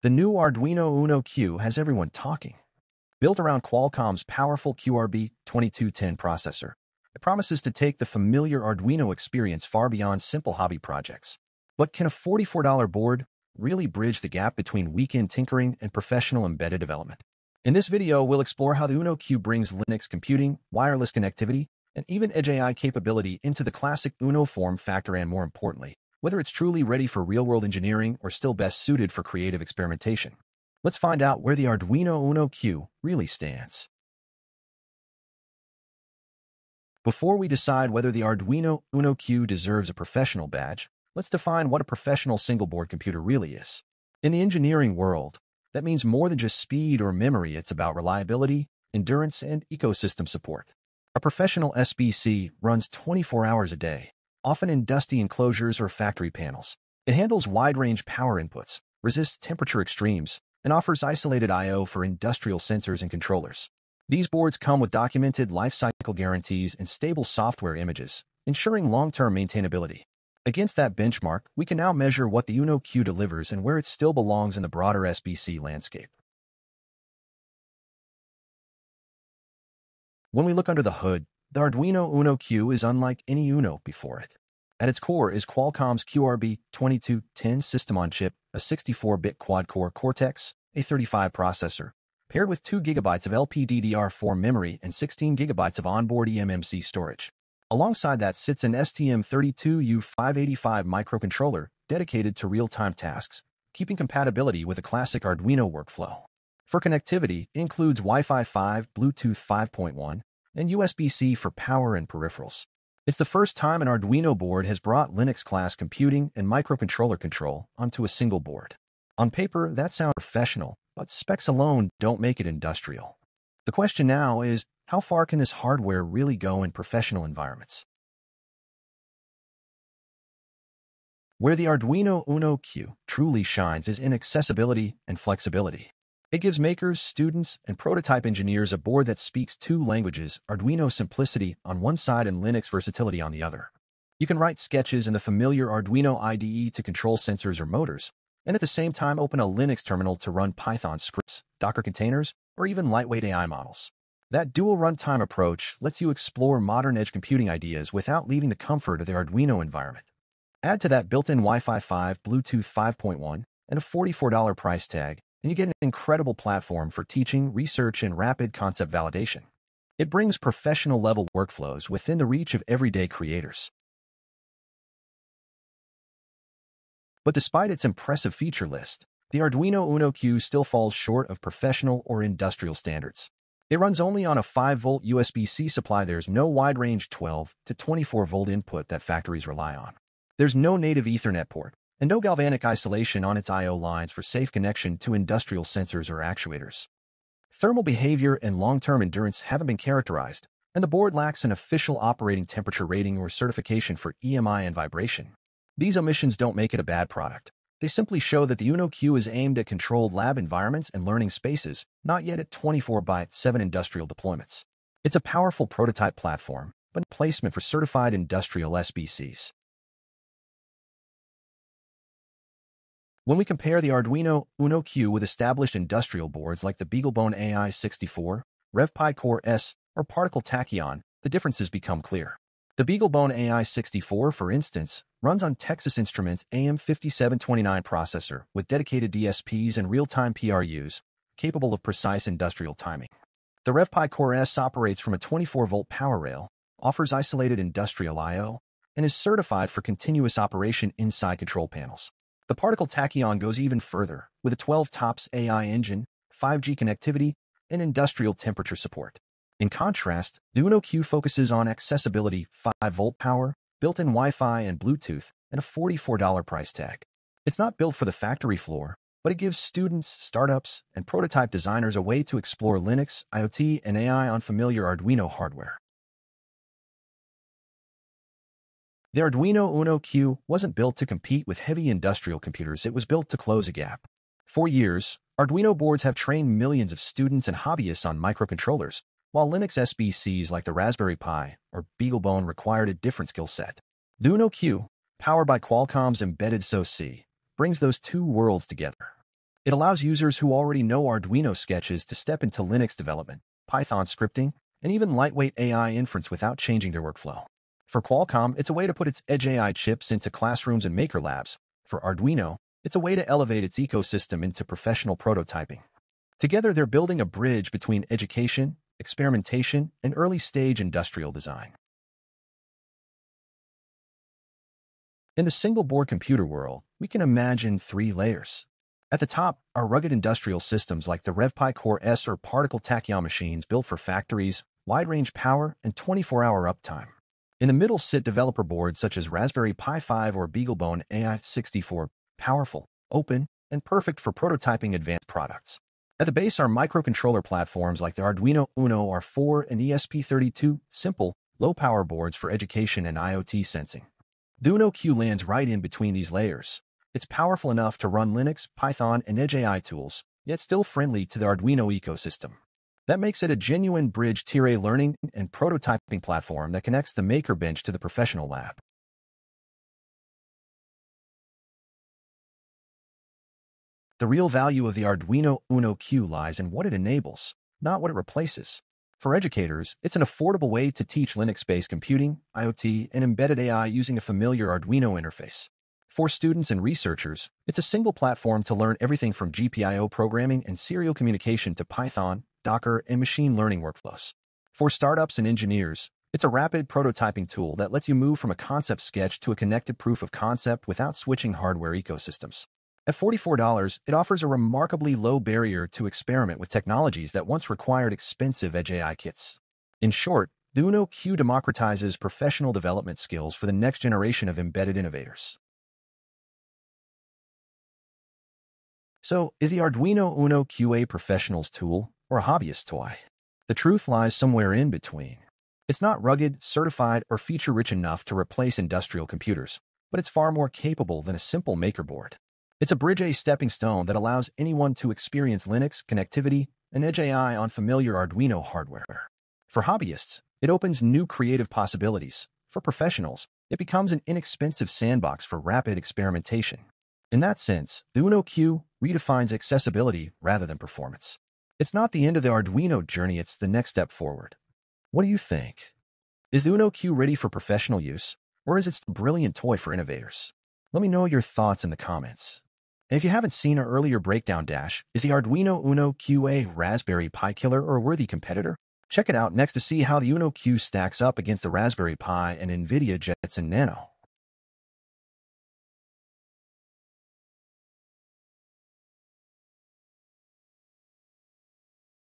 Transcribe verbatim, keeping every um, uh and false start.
The new Arduino UNO Q has everyone talking. Built around Qualcomm's powerful Q R B twenty-two ten processor, it promises to take the familiar Arduino experience far beyond simple hobby projects. But can a forty-four dollar board really bridge the gap between weekend tinkering and professional embedded development? In this video, we'll explore how the UNO Q brings Linux computing, wireless connectivity, and even edgeai capability into the classic UNO form factor, and more importantly, whether it's truly ready for real-world engineering or still best suited for creative experimentation. Let's find out where the Arduino UNO Q really stands. Before we decide whether the Arduino UNO Q deserves a professional badge, let's define what a professional single-board computer really is. In the engineering world, that means more than just speed or memory. It's about reliability, endurance, and ecosystem support. A professional S B C runs twenty-four hours a day, often in dusty enclosures or factory panels. It handles wide-range power inputs, resists temperature extremes, and offers isolated I O for industrial sensors and controllers. These boards come with documented lifecycle guarantees and stable software images, ensuring long-term maintainability. Against that benchmark, we can now measure what the UNO Q delivers and where it still belongs in the broader S B C landscape. When we look under the hood, the Arduino UNO Q is unlike any UNO before it. At its core is Qualcomm's Q R B twenty-two ten system-on-chip, a sixty-four bit quad-core Cortex A thirty-five processor, paired with two gigabytes of L P D D R four memory and sixteen gigabytes of onboard E M M C storage. Alongside that sits an S T M thirty-two U five eighty-five microcontroller dedicated to real-time tasks, keeping compatibility with a classic Arduino workflow. For connectivity, it includes Wi-Fi five, Bluetooth five point one, and U S B C for power and peripherals. It's the first time an Arduino board has brought Linux-class computing and microcontroller control onto a single board. On paper, that sounds professional, but specs alone don't make it industrial. The question now is, how far can this hardware really go in professional environments? Where the Arduino UNO Q truly shines is in accessibility and flexibility. It gives makers, students, and prototype engineers a board that speaks two languages, Arduino simplicity on one side and Linux versatility on the other. You can write sketches in the familiar Arduino I D E to control sensors or motors, and at the same time open a Linux terminal to run Python scripts, Docker containers, or even lightweight A I models. That dual runtime approach lets you explore modern edge computing ideas without leaving the comfort of the Arduino environment. Add to that built-in Wi-Fi five, Bluetooth five point one, and a forty-four dollar price tag, and you get an incredible platform for teaching, research, and rapid concept validation. It brings professional-level workflows within the reach of everyday creators. But despite its impressive feature list, the Arduino UNO Q still falls short of professional or industrial standards. It runs only on a five volt U S B C supply. There's no wide-range twelve to twenty-four volt input that factories rely on. There's no native Ethernet port, and no galvanic isolation on its I O lines for safe connection to industrial sensors or actuators. Thermal behavior and long-term endurance haven't been characterized, and the board lacks an official operating temperature rating or certification for E M I and vibration. These omissions don't make it a bad product. They simply show that the UNO Q is aimed at controlled lab environments and learning spaces, not yet at twenty-four by seven industrial deployments. It's a powerful prototype platform, but placement for certified industrial S B Cs. When we compare the Arduino UNO Q with established industrial boards like the BeagleBone A I sixty-four, RevPi Core S, or Particle Tachyon, the differences become clear. The BeagleBone A I sixty-four, for instance, runs on Texas Instruments A M fifty-seven twenty-nine processor with dedicated D S Ps and real-time P R Us, capable of precise industrial timing. The RevPi Core S operates from a twenty-four volt power rail, offers isolated industrial I O, and is certified for continuous operation inside control panels. The Particle Tachyon goes even further, with a twelve tops A I engine, five G connectivity, and industrial temperature support. In contrast, the UNO Q focuses on accessibility, five volt power, built-in Wi-Fi and Bluetooth, and a forty-four dollar price tag. It's not built for the factory floor, but it gives students, startups, and prototype designers a way to explore Linux, IoT, and A I on familiar Arduino hardware. The Arduino UNO Q wasn't built to compete with heavy industrial computers. It was built to close a gap. For years, Arduino boards have trained millions of students and hobbyists on microcontrollers, while Linux S B Cs like the Raspberry Pi or BeagleBone required a different skill set. The UNO Q, powered by Qualcomm's embedded S O C, brings those two worlds together. It allows users who already know Arduino sketches to step into Linux development, Python scripting, and even lightweight A I inference without changing their workflow. For Qualcomm, it's a way to put its edgeai chips into classrooms and maker labs. For Arduino, it's a way to elevate its ecosystem into professional prototyping. Together, they're building a bridge between education, experimentation, and early-stage industrial design. In the single-board computer world, we can imagine three layers. At the top are rugged industrial systems like the RevPi Core S or Particle Tachyon machines built for factories, wide-range power, and twenty-four hour uptime. In the middle sit developer boards such as Raspberry Pi five or BeagleBone A I sixty-four, powerful, open, and perfect for prototyping advanced products. At the base are microcontroller platforms like the Arduino UNO R four and E S P thirty-two, simple, low-power boards for education and IoT sensing. The UNO Q lands right in between these layers. It's powerful enough to run Linux, Python, and edgeai tools, yet still friendly to the Arduino ecosystem. That makes it a genuine bridge tier A learning and prototyping platform that connects the maker bench to the professional lab. The real value of the Arduino UNO Q lies in what it enables, not what it replaces. For educators, it's an affordable way to teach Linux-based computing, IoT, and embedded A I using a familiar Arduino interface. For students and researchers, it's a single platform to learn everything from G P I O programming and serial communication to Python, Docker, and machine learning workflows. For startups and engineers, it's a rapid prototyping tool that lets you move from a concept sketch to a connected proof of concept without switching hardware ecosystems. At forty-four dollars, it offers a remarkably low barrier to experiment with technologies that once required expensive edgeai kits. In short, the UNO Q democratizes professional development skills for the next generation of embedded innovators. So, is the Arduino UNO Q a professional's tool or a hobbyist toy? The truth lies somewhere in between. It's not rugged, certified, or feature-rich enough to replace industrial computers, but it's far more capable than a simple maker board. It's a bridge A stepping stone that allows anyone to experience Linux, connectivity, and edgeai on familiar Arduino hardware. For hobbyists, it opens new creative possibilities. For professionals, it becomes an inexpensive sandbox for rapid experimentation. In that sense, the UNO Q redefines accessibility rather than performance. It's not the end of the Arduino journey, it's the next step forward. What do you think? Is the UNO Q ready for professional use, or is it a brilliant toy for innovators? Let me know your thoughts in the comments. And if you haven't seen our earlier breakdown dash, is the Arduino UNO Q a raspberrypikiller or a worthy competitor? Check it out next to see how the UNO Q stacks up against the Raspberry Pi and NVIDIA Jetson Nano.